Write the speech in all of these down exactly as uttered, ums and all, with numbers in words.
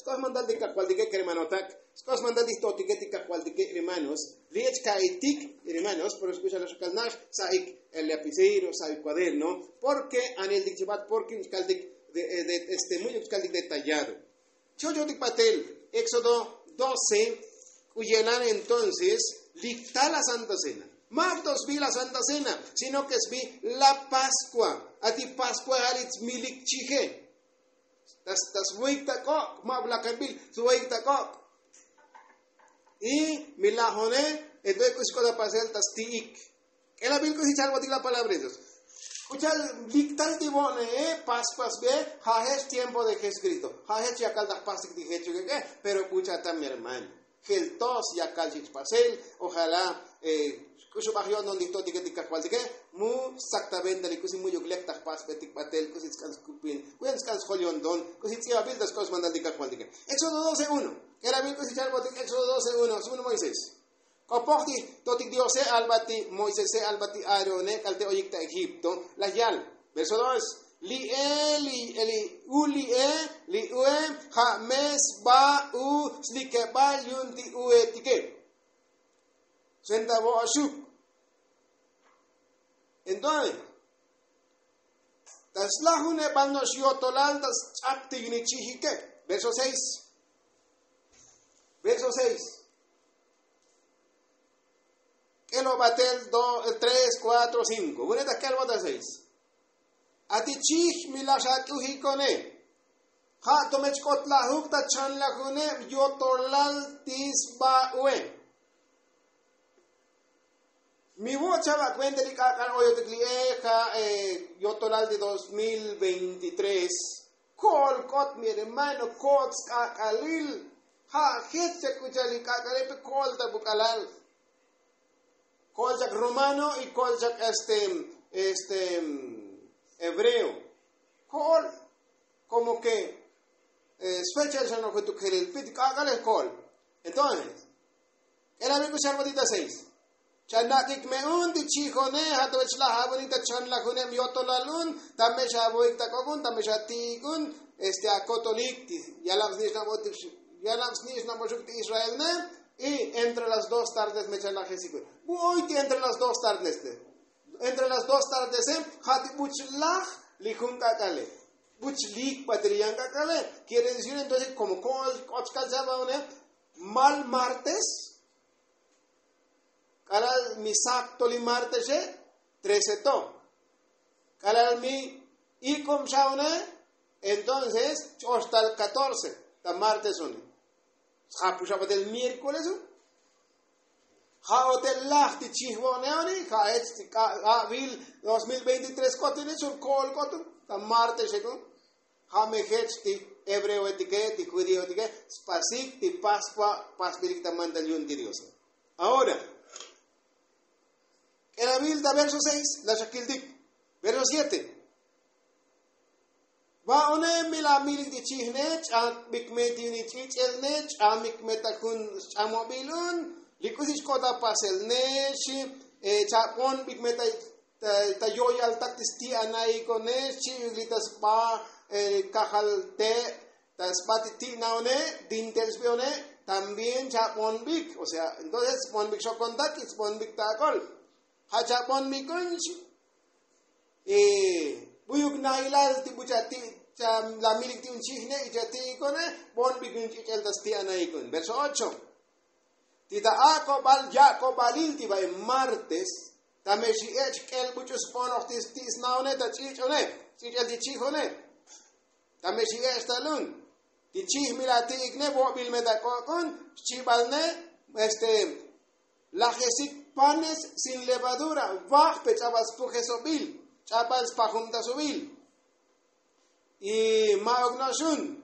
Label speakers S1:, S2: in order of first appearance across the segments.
S1: Skos mandal de cacualdique hermanotac, skos mandal de totiquete cacualdique hermanos, liech kaitik hermanos, por escuchar los calnash, saik el lapicero, saik cuaderno, porque anel dictibat, porque un caldic de, de, este muy caldic detallado. Choyotic patel, Éxodo doce, cuyelan entonces, dicta la Santa Cena. Maftos vi la Santa Cena, sino que es vi la Pascua. A ti Pascua haritz milik chije. Tas tas weikta kok, mabla kambil, su weikta kok. Y milajone, entonces cuiscoda pasel tas tiik. Que la bilco si chalgo la palabra esos. Escucha, dictal tibone, eh, Pascuas ve, jajes tiempo de Jesucristo. Jajes ya calda pasik de Jesucristo, pero escucha también hermano. El tos ya calchix pasel, ojalá, eh, Kusho bajo no dictó que te cacual de que mu exactamente le cusi muy yuglecta pas betic patel cusi scans cupin cuens scans holion don cusi tia bil das cosas mandan de cacual de que Éxodo doce uno que era bien cusi charbo de Éxodo doce uno uno Moisés coporti totic diose albati Moisés se albati Aarone calte oyicta Egipto la yal verso dos li e li li uli e li ue ha mes ba u slike ba yunti ue tike Senta bo ashuk. Entonces, tas lahune bandos yotolal tas chakti ni chihike. Verso seis. Verso seis. Que lo batel tres, cuatro, cinco. Buneta que lo bata seis. Ati chih milashat uhikone. Ha tomech kot lahuk ta chan lahune yotolal tis ba ue. Mi voz chava cuenta de cacar hoy de clieja yo total de dos mil veintitrés col cot mi hermano cot cakalil ha hit se escucha li cacalepe col da bucalal col jack romano y col jack este este hebreo col como que special ya no que tu quieres pit cacale col entonces era bien escuchar botita seis Chanakik meun di chihone hatwech la habonita chan la kunem yotolalun tamesha boikta kokun tamesha tikun este akotolik yalams nish na botik yalams nish na moshuk Israel ne y entre las dos tardes me chan la jesikun voy entre las dos tardes entre las dos tardes eh hati buchlach likun kakale buchlik patriyan kakale quiere decir entonces como kochkal sabone mal martes Kalal mi sak toli martes trece to. Kalal mi ikom shaune entonces hasta el catorce ta martes une. Ha pushaba del miércoles un. Ha hotel lachti chihwone oni ha etsti ha vil dos mil veintitrés cotines un col cotun ta martes un. Ha me hetsti hebreo etiquette judío etiquette spasik ti pascua pasbirik ta mandalion de Dios. Ahora en la Biblia, verso seis, la Shakildik, verso siete. Va one mila milik di chihnech, a mikmeti ni chichelnech, a mikmetakun amobilun, likusish kota paselnech, chapon mikmeta tayoyal taktisti anai konech, litas ba kajalte, taspatiti naone, dintelsbione, también chapon bik, o sea, entonces pon bik shokondak, it's pon bik takol. Hachapon mi kunch eh buyuk na ilal ti buchati la milik ti un chihne y chati ikone bon bi kunch el dasti ana ikon verso ocho tita ako bal jako balil ti ba martes tameshi ech kel buchus ponoch tis tis naone ta chichone chichel ti chihone tameshi esta lun ti chih milati ikne bo bil medakon chibalne este la jesik panes sin levadura, vach pechabas pujesobil, chabas pajumtasobil. Y maognoshun.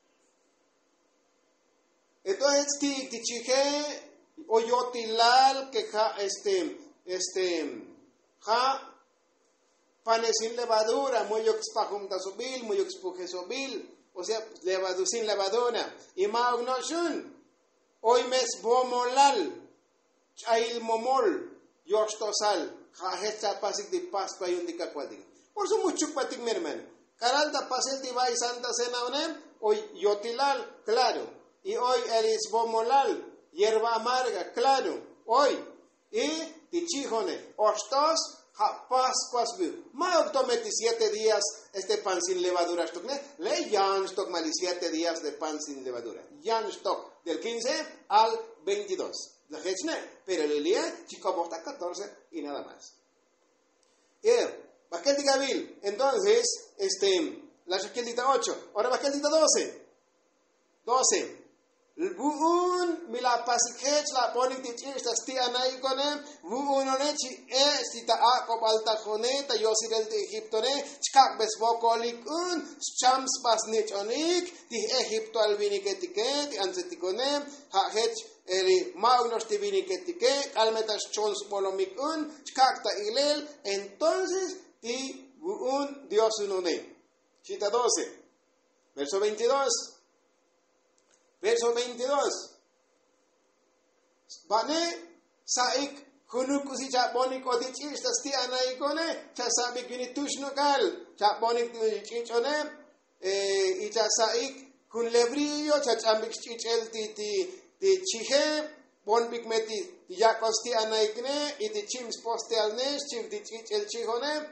S1: Entonces, ti tichije oyotilal que ja este este ja panes sin levadura, moyox pajumtasobil, moyox pujesobil, o sea, levadura sin levadura. Y maognoshun. Hoy mes bomolal. Chail momol, yostosal, jajecha pasik di Pascua y un dicacuatic. Por su mucho patic mi hermano. Caralda pasel di vai Santa Cena one, hoy yotilal, claro. Y hoy eres bomolal, hierba amarga, claro. Hoy. Y tichijone, ostos, ja pascuas viu. Ma tometi siete días este pan sin levadura. Le yan stock mali siete días de pan sin levadura. Yan stock del quince al veintidós. La gente, pero el día chico porta catorce y nada más. Eh, Baqueldita Gabil, entonces, este, la Shaqueldita ocho, ahora Baqueldita doce. doce. Buun mila pasikech la ponik dit esta stia naikonem buun onechi e sita a kobalta khoneta yosirel de Egiptone chkak besbokolik un chams pasnich onik di Egipto alviniketike di anzetikonem ha hech eri maunos diviniketike almetas chons polomik un chkak ta ilel entonces di buun Dios unone. Chita doce verso veintidós. Verso veintidós. Bane saik kunukusi cha bonik odich istas ti anaikone cha sabik unitushnugal cha bonik chichone e cha saik kun lebrillo cha chambik chichel ti ti ti chihe bon bigmeti ya kosti anaikne y ti chims postelnes chim ti chichel chihone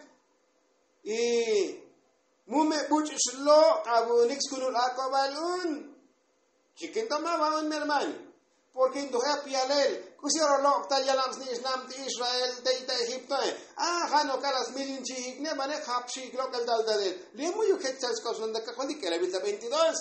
S1: y mume buchlo abunix kunul akobalun Chicken tama van mi hermano, porque en tu happy alel, kusiro lo ta yalam ni Islam ti Israel te ita Egipto ah hano kalas milin chik ne mane khapshi local dal dal le muy ukechas cosas de que que la vida veintidós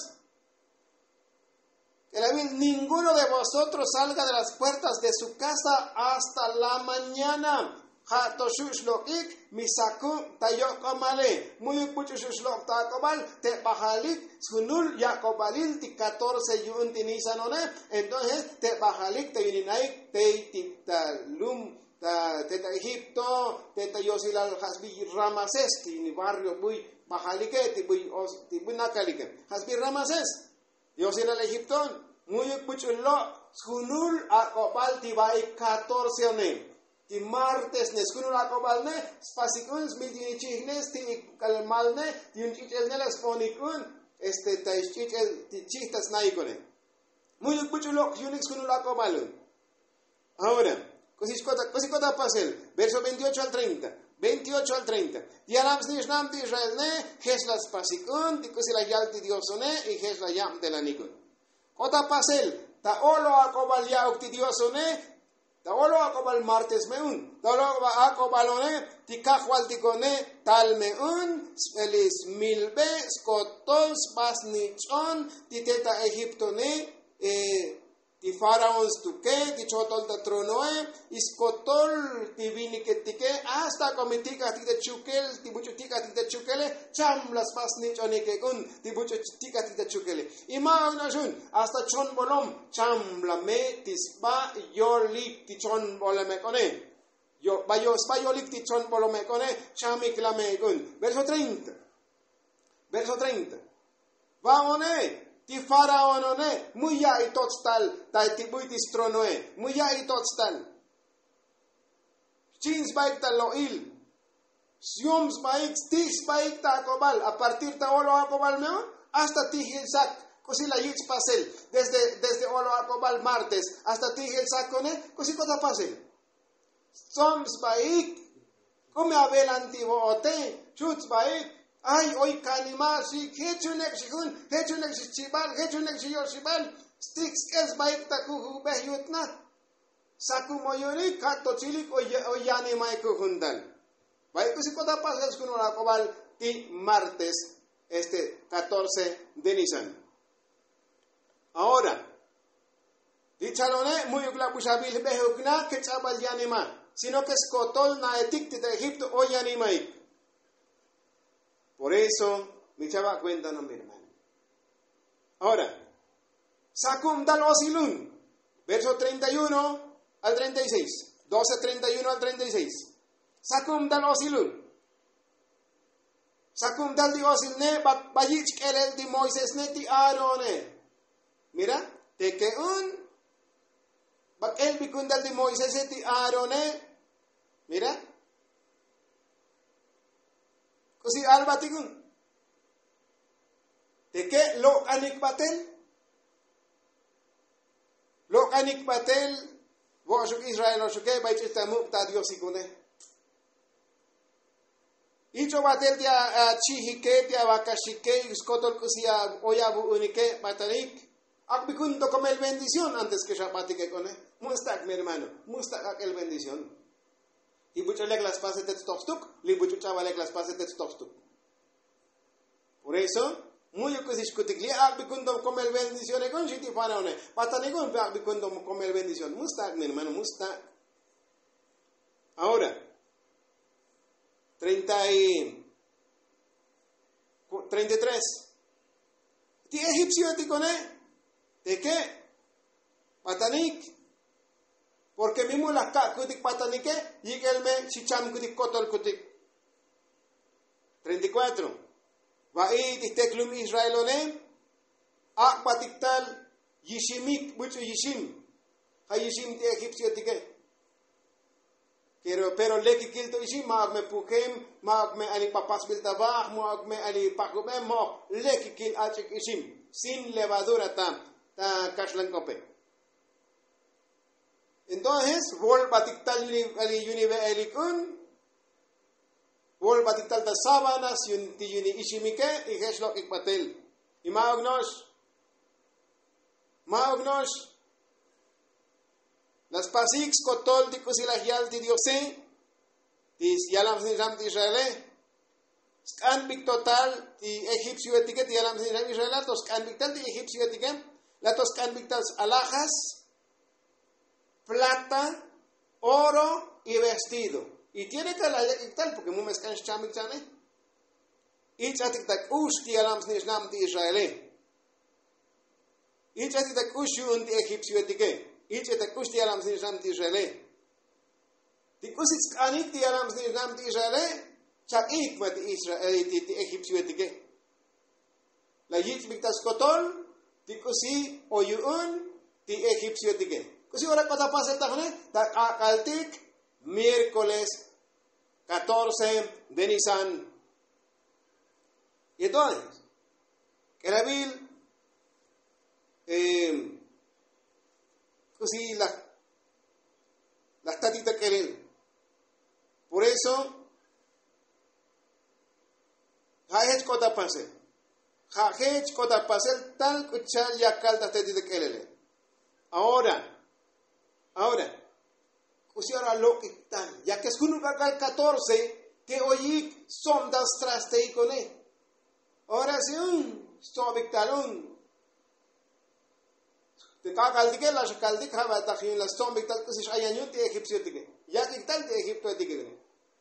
S1: que la vida ninguno de vosotros salga de las puertas de su casa hasta la mañana. Ha to shushlo ik misaku tayokomale muy pucho shushlo takobal te bajalik sunul yakobalil ti catorce yun tinisanone entonces te bajalik te vininaik te titalum te ta Egipto te ta yosilal hasbi Ramases ti barrio muy bajalike ti muy ti bunakalike hasbi Ramases yosilal Egipto muy pucho lo sunul akobal ti bai catorce one Ti martes neskunu la kobalne spasikuns miltinichignes ti kalmalne ti un chichelne las fonikun este ta chichel ti chistas naikone. Muy puchulo yunix kunu la kobalun. Ahora, cosicota cosicota pasel, verso veintiocho al treinta. veintiocho al treinta. Ti alams ni isnam ti Israel ne, jes las pasikun ti cosila yalti diosone y jes la yam de la nikun. Kota pasel, ta olo akobal yauk ti diosone Tawolo akobal martes meun, tawolo akobalone, tikahualtikone, tal meun, spelis milbe, skotos, basnichon, titeta Egiptone, eh, ti faraons tuke, ti chotol ta tronoe, iskotol, ti viniketike, hasta komitika ti te chukel, ti buchutika ti te chukele, cham las basnichonike kun, ti buchutika ti te chukele. Ima unashun, hasta chon bolom, cham la me tisba yolik ti chon bolome kone. Yo bayo spa yolik ti chon bolome kone, chamik la me kun. Verso treinta. Verso treinta. Vaone. Ti faraonone, muya itotstal, ta ti buitis tronoe, muya itotstal. Chins baik ta loil, siums baik, tis baik ta akobal, a partir ta olo akobal meo, hasta ti hilsak, così la yits pasel, desde, desde olo akobal martes, hasta ti hilsak kone, così cosa pasel. Soms baik, come avel antivo ote, chuts baik, Ay, hoy kanima si hechunek shikun, hechunek shibal, hechunek shibal, sticks es baik taku behyutna. Saku moyori kato chilik o yani maiku hundan. Baik si kota pasas kun ora kobal ti martes este catorce de Nisan. Ahora, dicharone muy ukla pushabil behukna que chabal yanima, sino que skotol na etik de Egipto o yani maik. Por eso, mi chava, cuéntanos, mi hermano. Ahora, Sakum dal osilun, verso treinta y uno al treinta y seis. doce, treinta y uno al treinta y seis. Sakum dal osilun. Sakum dal di osil ne, bayich kelel di Moises ne ti Aarone. Mira, te que un, bak el bikun dal di Moises ti Aarone. Mira. Così alba tigun. ¿De qué? Lo anikbatel. Lo anikbatel. Vosuk Israel oshuke baichita mukta Dios ikune. Icho batel dia chihike dia wakashike iskotol kusia oyabu unike batanik. Akbikundo come el bendición antes que Shabbatike con él. Mustak, mi hermano. Mustak el bendición. Y mucho le las pases de stofstuk. Li mucho chavalek las pases de stofstuk. Por eso, muy yo que se discutikli. Akbikundo come el bendición. Y con shiti para one. Patanikon pe akbikundo come el bendición. Mustak, mi hermano. Mustak. Ahora. Treinta y. Treinta y tres. Ti egipcio ti con él. ¿De qué? Patanik. Porque mismo la kutik patanike, y el me chicham kutik kotol kutik. treinta y cuatro. Vaid isteklum Israelone, ak patiktal yishimik, mucho yishim. Ha yishim te egipcio tike. Pero, pero leki kilto yishim, maag me pukem, maag me ali papas biltabach, maag me ali pakubem, mo, leki kil achik yishim. Sin levadura tam. Entonces, vol batiktal ali yunive elikun, vol batiktal da sábanas yun ti yuni ishimike y geslo ikpatel. Y maognos, maognos, las pasiks kotol di kusilahial di diose, dis yalam sinjam di Israel, scan big total di egipcio etiquet yalam sinjam Israel, tos scan big tal di egipcio etiquet. La toscan victas alhajas, plata, oro y vestido. Y tiene que la tal porque mu mescan chamik chane. Y chatik tak ushti alams nishnam ti Israel. Y chatik tak ushu un ti egipcio etike. Y chatik ushti alams nishnam ti Israel. Ti kusits kanit ti alams nishnam ti Israel. Chakik ma ti Israel ti egipcio etike. La yich victas kotol. Ti kusi oyun ti egipcio tige. Kusi ora cosa pasa esta jone? Ta akaltik miércoles catorce de Nisan. Y entonces, Kerabil eh, kusi la la tatita Keril. Por eso Haech kota pase. Hajech kota pasel tal kuchal ya calda te dice kelele. Ahora, ahora, kusi ahora lo que tal, ya que es un kakal catorce, que oyi som das traste y con él. Ahora si un sobik talun. Te kakal dike la shakal dik hava takhin la som bik tal kusi shayanyu te egipcio dike. Ya que tal te Egipto dike.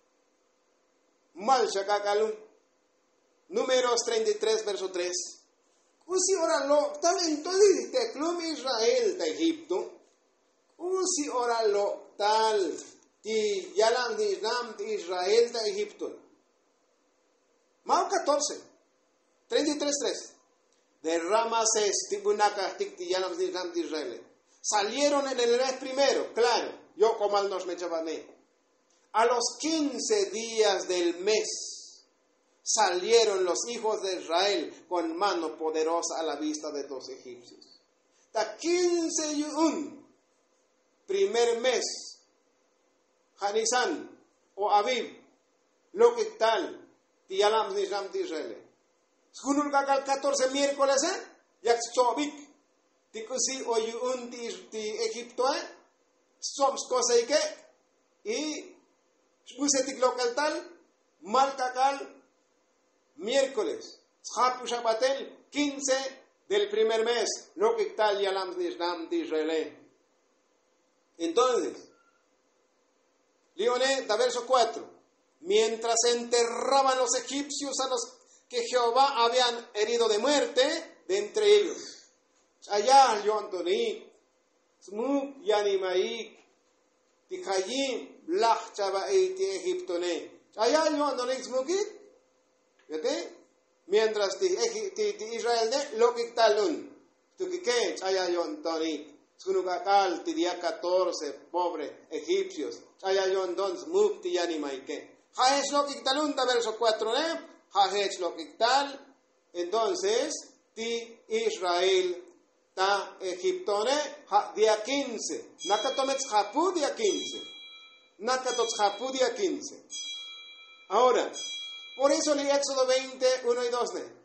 S1: Mal shakakalun. Números treinta y tres, verso tres. Kusi ora lo, tal entonces te clum Israel de Egipto. Kusi ora lo, tal, ti yalam di Islam de Israel de Egipto. Mao catorce, treinta y tres, tres. De Ramases, tibunaka, ti yalam di Islam de Israel. Salieron en el mes primero, claro, yo como al nos me chavané. A los quince días del mes. Salieron los hijos de Israel con mano poderosa a la vista de los egipcios. Ta quince y un, primer mes, Hanisan o Aviv, lo que tal, Tialam Nisham de Israel. Skunul kakal catorce miércoles, eh, yak sobik, tikusi o yun ti Egipto, eh, soms cosa y que, y busetik local tal, mal kakal, miércoles, Shabbatel, quince del primer mes, lo que tal Yalam Nisham de Israel. Entonces, Leoné, da verso cuatro, mientras enterraban los egipcios a los que Jehová habían herido de muerte, de entre ellos. Allá, Yontonik, Smuk, Yanimaik, Tikayim, Lach, Chabaiti, Egiptone. Allá, Yontonik, Smukit. ¿Vete? Mientras ti, ti, ti Israel ne lo que talun. Tu que que chaya yon toni. Sunugakal ti día catorce pobre egipcios. Chaya yon dons muk ti yani maike. Haech lo que talun da verso cuatro ne. Haech lo que tal. Entonces ti Israel, ta Egiptone, ha día quince. Nakatomet Japu día quince. Nakatot Japu día quince. Ahora, por eso en Éxodo veinte, uno y dos, ¿ne?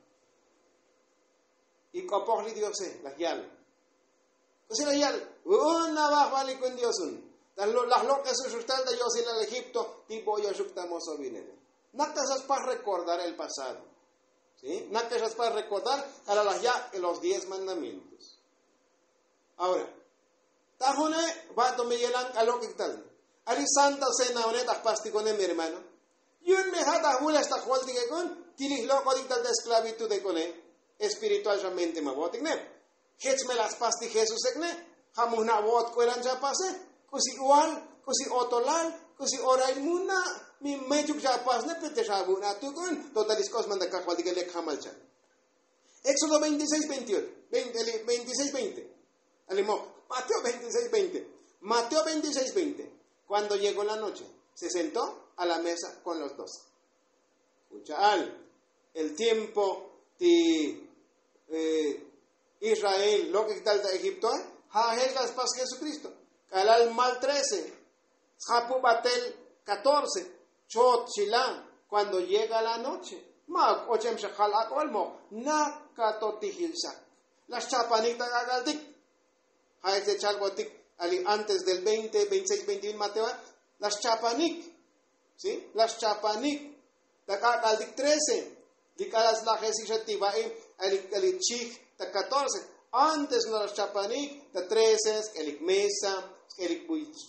S1: Y copogli Dios, la yal. Pues la yal, una bajali con Dios un. Las locas se sustentan de Dios en el Egipto, tipo yo suctamos o vinen. Naka es para recordar el pasado. ¿Sí? Naka es para recordar a la ya los diez mandamientos. Ahora, tajone va a tomar yelan a lo que tal. Ali santa cena honetas pasti con mi hermano. Y un mejata hula esta cual diga con, tilis loco dictal de esclavitud de con espiritualmente me voy a tener. Hets me las pasti Jesús egne, jamuna vot cuelan ya pase. Kusi igual, kusi otolal, kusi oray muna, mi mejuk japas ne pete shabuna tukun, totalis cosman de cajual de que jamalchan. Éxodo veintiséis, veintiocho, veintiséis, veinte. Alimo, Mateo veintiséis, veinte. Mateo veintiséis, veinte. Cuando llegó la noche, se sentó a la mesa con los dos. Escucha, el tiempo de eh, Israel, lo que tal de Egipto, ha helgas pas Jesucristo. Calal mal trece, Japu Batel catorce, Chot Chilan, cuando llega la noche, Mag Ochem Shachal Akolmo, Nakatotihilsak, las chapanitas agaldik, Haek de Chalbotik, antes del veinte, veintiséis, veintiuno Mateo, las chapanik, ¿sí? Las chapanik, Takagaldik trece, Dikalas la Jesisetibaim, el Chich, de catorce, antes no las chapanik, de trece, el Mesa, el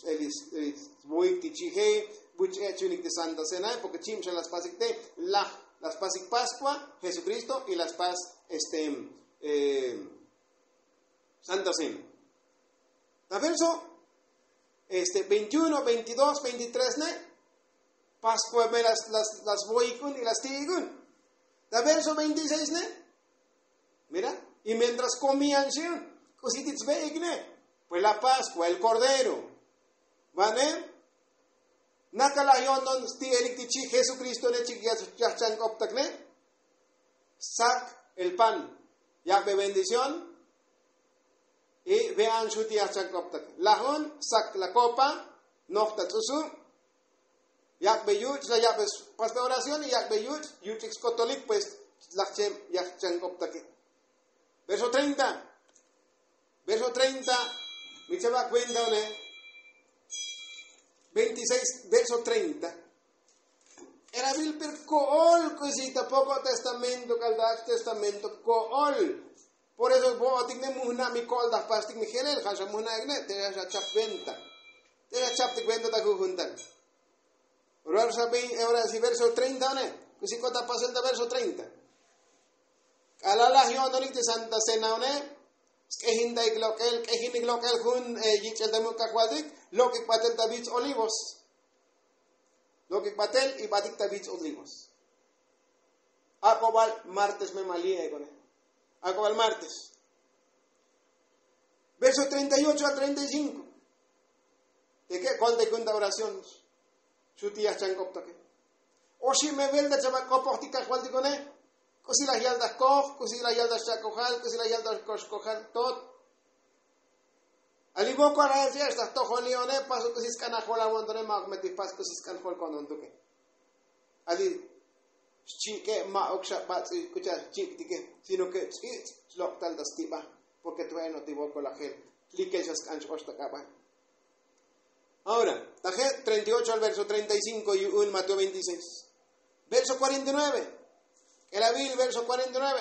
S1: buik tichije, buik echunik de Santa Cena, porque chimcha las pasik de la, las pasik Pascua, Jesucristo, y las pas, este, eh, Santa Cena. La verso, este, veintiuno, veintidós, veintitrés, ne, Pascua me las, las, las buikun y las tigun. La verso veintiséis, ne, mira, y mientras comían, cositits veigne, pues la Pascua, el Cordero, ¿vale? Nakalayon don stielik tichi Jesucristo ne chikyachan koptakne, sac el pan, yakbe bendición, y vean su tiachan koptak. Lahon, sac la copa, nokta tusu, yakbe yuch, la yakbe pas de oración, y yakbe yuch, yuchix kotolik, pues, lachem yachan koptak. Verso treinta, verso treinta, mi se va cuenta, ¿no? veintiséis, verso treinta. Era vil per cool, cosita, poco testamento, caldax testamento, cool. Por eso, vos tenemos una mi col das pastic mi gelel, hansa muna egne, te ya chap venta. Te ya chap te cuenta ta juntan. Ahora vein, ahora si verso treinta, ¿no? Così cota pasa el verso treinta. Alala hiondonic de Santa Cena, ¿no? Que hinda iglokel, que hinda iglokel hun yichel de mukakwaldik, lo que patel tabich olivos. Lo que patel y batik tabich olivos. Acobal martes me malía con él. Acobal martes. Verso treinta y ocho a treinta y cinco. ¿De qué? ¿Cuál de cuenta oración? Su tía chancoptoque. O si me vel de chabacopochtica cuál de con él. Così la yalda koch, così la yalda shakojal, così la yalda koshkojal, tot. Alibo ko ra ya esta to jolione paso così scana jola mondone mag meti pas così scan jol con onduke. Ali chike ma oksha batsi kucha chik dike, sino que chik lok tal das tiba, porque tú no te con la gel. Like esas canch costa capa. Ahora, taje treinta y ocho al verso treinta y cinco y un Mateo veintiséis. Verso cuarenta y nueve. El Abil, verso cuarenta y nueve.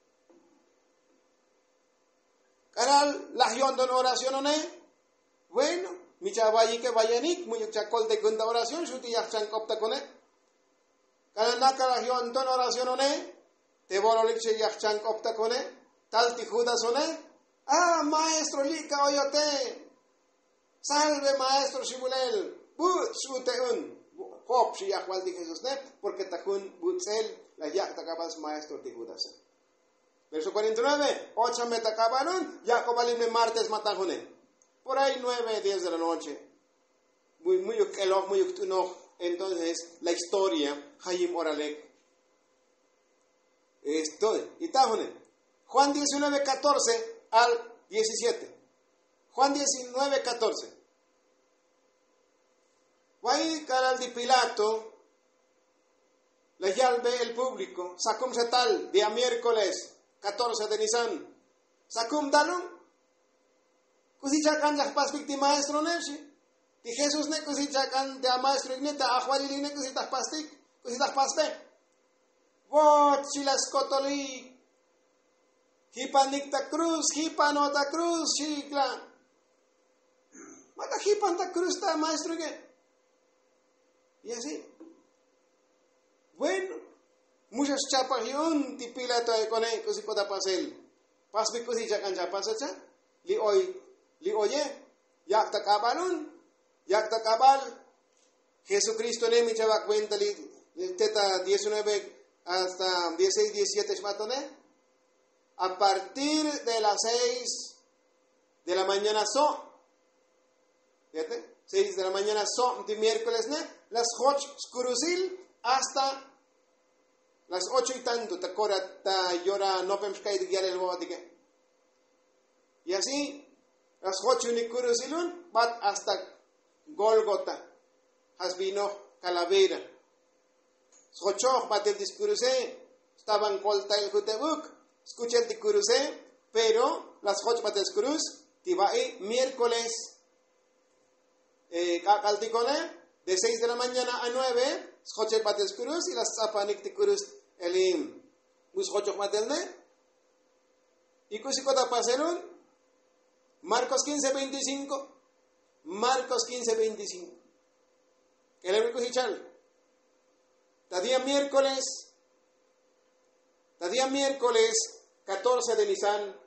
S1: Canal, la yondon oración o ne. Bueno, mi chavayi que vayanik, muy chacol de cuenta oración, su tía chancopta con él. Canal, naka la yondon oración o ne. Te borolik se ya chancopta con él. Tal ti judas o ne. Ah, maestro lika oyote. Salve, maestro Shibulel. But su te un. Hop, si ya cual dije Jesús ne. Porque tajun butzel. La ya tacabas maestro de Judas. Verso cuarenta y nueve. Ocho me tacabaron. Ya cobalimne martes matajone. Por ahí nueve, diez de la noche. Muy, muy, muy, muy, no. Entonces, la historia, Hayim Oralek. Esto, y tajone. Juan diecinueve, catorce al diecisiete. Juan diecinueve, catorce. Guay canal de Pilato, le llave el público, sacum setal, día miércoles, catorce de Nisan. Sacum dalum, kusichakan las pas víctima maestro neshi. Di Jesús ne kusichakan de maestro igneta, ajuarili ne kusitas pastik, kusitas paspe. Vot chilas kotoli. Hipan ta cruz, hipan otra cruz, chicla. Mata hipan ta cruz ta maestro que. Y así. Bueno, muchas chapas y un tipila toy con él, que si pueda pasar. Pas bi kusi chakan chapas acha. Li hoy, li oye, yak ta kabalun, yak ta kabal. Jesucristo ne mi chava cuenta li teta diecinueve hasta dieciséis, diecisiete shmatone. A partir de las seis de la mañana so, fíjate, seis de la mañana so, de miércoles, ¿no? Las ocho skurusil hasta las ocho y tanto, te cora, te llora, no pemskai de guiar el bobatique. Y así, las ocho y kurusilun, bat hasta Golgota, hasbino calavera. Ocho, bat el discuruse, estaban colta el jutebuk. Escucha el ticuruse, pero las ocho patas cruz, tibae miércoles, eh, calticone, de seis de la mañana a nueve, ocho patas cruz, y las zapanik ticurus, elim, mus ocho matelne, y cusicota paselun, Marcos quince, veinticinco, Marcos quince, veinticinco, el hebreo cusichal, tadía miércoles, tadía miércoles, catorce de Nisan,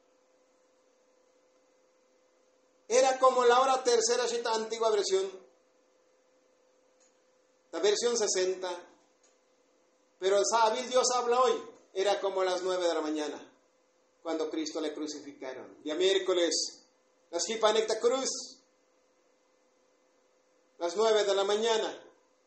S1: era como la hora tercera, esta antigua versión, la versión sesenta, pero el Dios habla hoy, era como las nueve de la mañana, cuando Cristo le crucificaron. Día miércoles, las hipanecta cruz, las nueve de la mañana,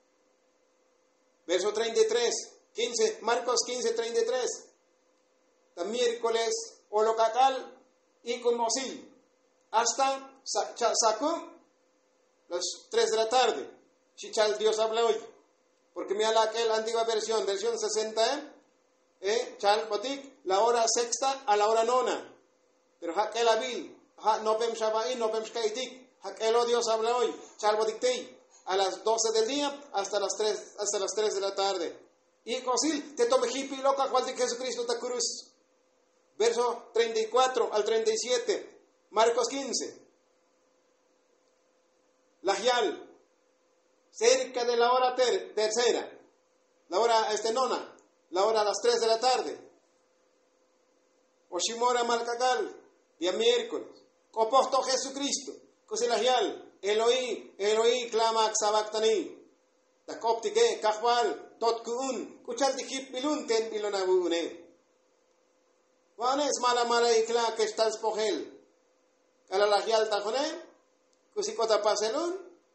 S1: verso treinta y tres, quince, Marcos quince, treinta y tres, miércoles, holocacal y conmosil, hasta Sacum, las tres de la tarde. Chichal, Dios habla hoy, porque mira la aquel antigua versión, versión sesenta, eh, Chal Botik, la hora sexta a la hora nona, pero aquel abil, no pem shabai, no pem shkaitik, aquel Dios habla hoy, Chal Botik tei, a las doce del día hasta las tres, hasta las tres de la tarde. Y cosil, te tome hippie loca, cual de Jesucristo ta cruz. Verso treinta y cuatro al treinta y siete, Marcos quince. Lajial, cerca de la hora ter, tercera, la hora este, nona, la hora a las tres de la tarde. Oshimora Malcacal, día miércoles. Coposto Jesucristo, Cosilajial, Eloí, Eloí, clama Xabactani. Da coptique, Cajual, Totkuun, Kuchalti Hip Bilun, Ten Bilonabune. Juan es mala mala y clara que está espojel. A la lajial tajone, cusicota paselun.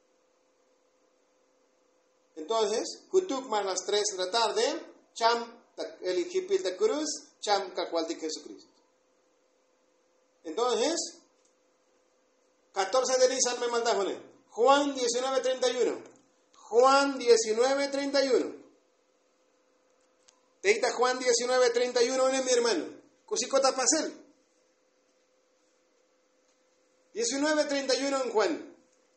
S1: Entonces, kutuk más las tres de la tarde, cham el hipil de cruz, cham cacual de Jesucristo. Entonces, catorce de Nisan me mandajone. Juan diecinueve, treinta y uno. Juan diecinueve, treinta y uno. Teita Juan diecinueve, treinta y uno en mi hermano. Cusicota pasel. diecinueve, treinta y uno en Juan.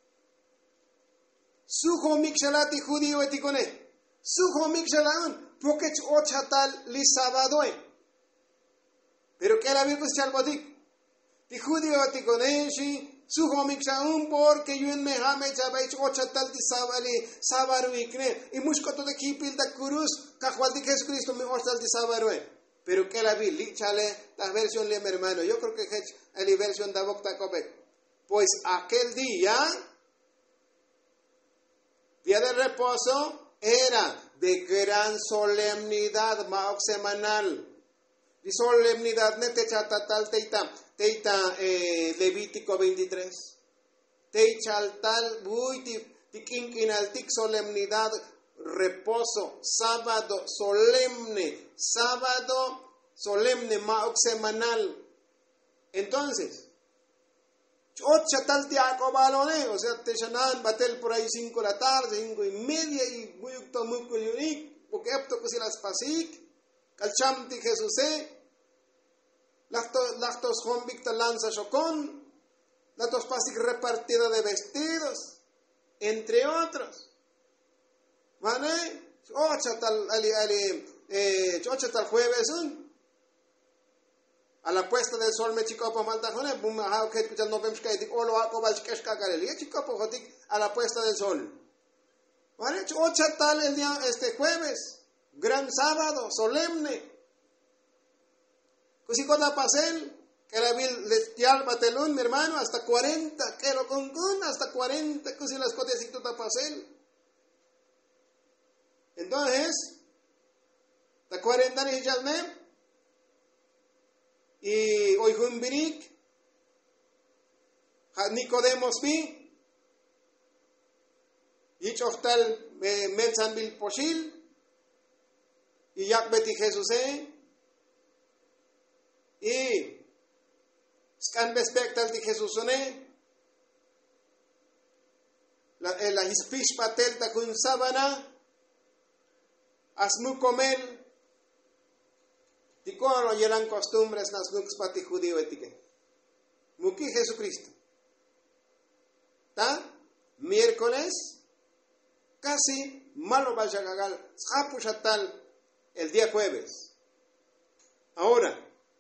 S1: Sujo mixalati judío eticone. Sujo mixalaun. Porque ochatal li sabadoe. Pero que la Biblia es chalbotic. Ti judío eticone si. Sujo mixaun porque yo en mehame chabay ochatal ti sabali sabaruikne. Y mushkoto de kipil da cruz. Cajual de Jesucristo me ochatal ti sabarue. Pero que la vi, chale, la versión de mi hermano. Yo creo que es la versión de Bocta Copec. Pues aquel día, día de reposo, era de gran solemnidad, maok semanal. De solemnidad, ne techa tatal teita, teita eh, Levítico veintitrés. Techa tal, buy, ti quinquinaltic solemnidad, reposo, sábado solemne, sábado solemne, maok semanal. Entonces, ocho tal tiaco balone, o sea, te llaman batel por ahí cinco de la tarde, cinco y media, y muy octo muy culionic, porque apto que si las pasic, calchamti Jesús, lactos, lactos convicta lanza chocón, lactos pasic repartida de vestidos, entre otros. ¿Vale? Ocho tal, ali, ali, eh, ocho tal jueves, ¿eh? A la puesta del sol me chico po maltajone, bum ha que escuchar no vemos que olo ha cobal que cacarel, y chico po jotik a la puesta del sol. ¿Vale? Ocho tal el día este jueves, gran sábado, solemne. Cusi cota pasel, que la vil lestial batelón, mi hermano, hasta cuarenta, que lo con hasta cuarenta, cusi las cotas y tota pasel. Entonces, hasta cuarenta ni jalme. Y hoy Humbinik, Nicodemos Pi, y Chochtal Melsanbil Poshil, y Yakbeti Jesús, y Scan Bespectal de Jesús, la Hispish Patel Takun Sabana, Asmu Comel. Ticoro y eran costumbres nas nux pati judío etique. Muki Jesucristo. ¿Ta? Miércoles, casi malo vayagagal, zhapushatal, el día jueves. Ahora,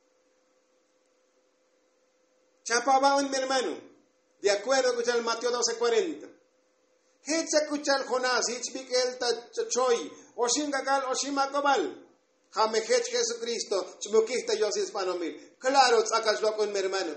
S1: chapaba mi hermano, de acuerdo con el Mateo doce cuarenta. Hecha kuchal Jonás, hichbikel ta choy, oshingagal, oshimakobal. Jamejech Jesucristo, chmukista Yosis Panomil. Claro, sacas lo con mi hermano.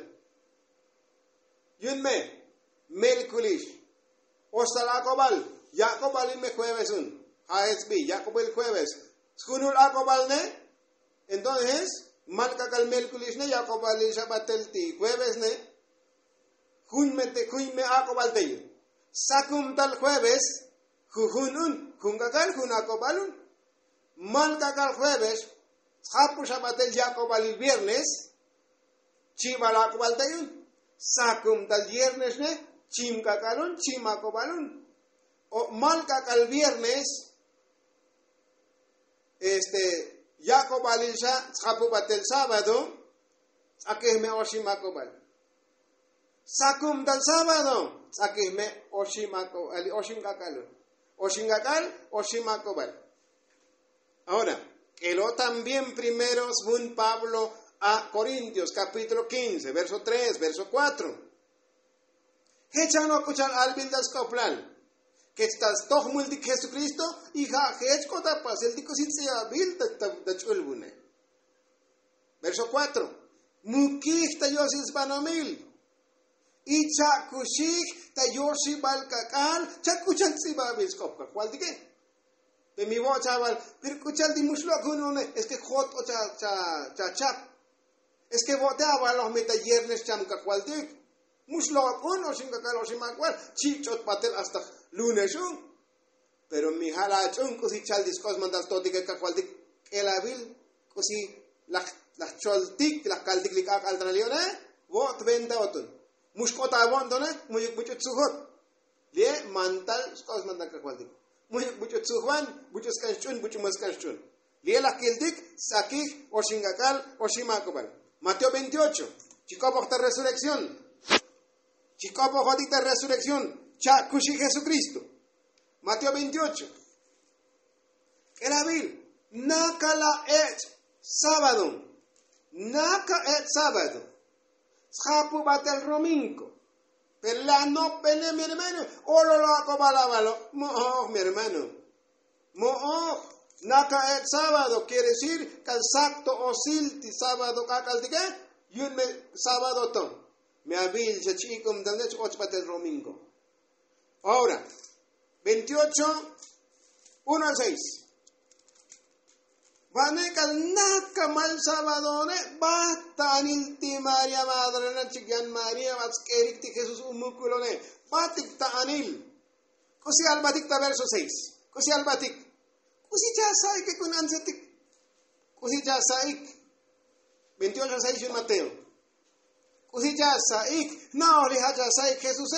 S1: Yunme, Melkulish. Ostalakobal, Jacobal y me jueves un. A S B, Jacob el jueves. Skunul Akobal ne. Entonces, Malkakal Melkulish ne, Jacobal y Shabbatelti. Jueves ne. Junmete, Junme Akobal te. Sakum tal jueves. Jujunun, Jungakal, Junakobalun. Malkakal jueves, Japu Shabatel Jacobal el viernes, Chibalakobal tayun, Sakum tal viernes ne, Chimkakalun, Chimakobalun. O Malkakal viernes, este, Jacobal el Japu Batel sábado, Sakehme Oshimakobal. Sakum tal sábado, Sakehme Oshimakobal, Oshinkakalun. Oshinkakal, Oshimakobal. Ahora, que lo también primero, según Pablo a Corintios, capítulo quince, verso tres, verso cuatro. Hechano kuchal albil das koplan, que estás toch multi Jesucristo, y ja, hechko tapas, el tico sin se abil da chulbune. Verso cuatro. Mukih ta yosis panomil. Y chakushik ta yoshi balkakal, chakuchan si babis kopka. ¿Cuál dije? De mi voz, chaval, pero cuchal di muslok uno, es que hot o cha cha cha chap. Es que voteaba los metayernes chamka cualtic. Muslok uno, sin cacalo, sin macual, chichot patel hasta lunes un. Pero mi jala chun, cosi chal discos mandas toti que cualtic, el abil, cosi la la choltic, la caltic lica altralione, vot venda otun. Muskota abondone, muy mucho suhot. Le mantal, scos mandan cualtic. Muchos Juan, muchos canchun, muchos más canchun. Liela Kildik, Sakik, Oshingakal, Oshimakobal. Mateo veintiocho. Chicopo de resurrección. Chicopo de resurrección. Cha Kushi Jesucristo. Mateo veintiocho. Kerabil. Nakala et sábado. Naka et sábado. Schapu batel rominko. Pero la no pene mi hermano, o lo lo acobalabalo, moho mi hermano, moho, naka et sábado, quiere decir que el sacto o silti sábado kakal de qué, y un sábado ton, me abil se chicum del necho ochpate el domingo. Ahora, veintiocho, uno al seis. Vanekal naka mal sábado ne basta anilti María madre na chigan María vaskerik ti Jesús umukulo ne batik ta anil. Kosi albatik ta verso seis. Kosi albatik. Kosi ya sai que con ansetik. Kosi ya sai veintiocho a seis en Mateo. Kusijasa ik no rihaja sai Jesús.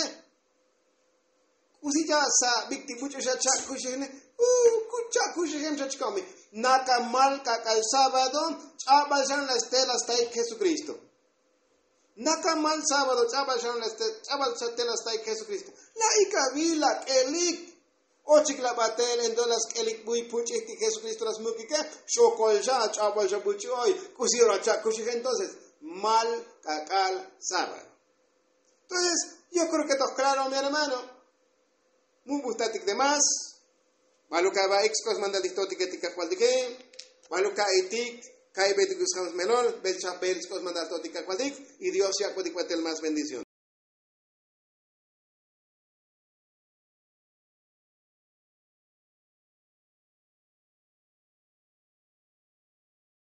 S1: Kusijasa bikti mucho chacha kushene. Uh, kucha kushem chachkomi. Nakamal kakal sábado, chabalshan las telas tai Jesucristo. Nakamal sábado, chabalshan las telas tai Jesucristo. La ikavila elik. Ochikla batel en dolas elik bui puchi que Jesucristo las mukike. Shokol ya chabalsha buchi hoy. Kusira cha kushi entonces. Mal kakal sábado. Entonces, yo creo que todo claro, mi hermano. Muy gustatic de más. Maluka va excos manda distotic etica cual de que. Maluka etic, cae beticus menor, belcha belicos manda totica cual de. Y Dios ya puede cuatel más bendición.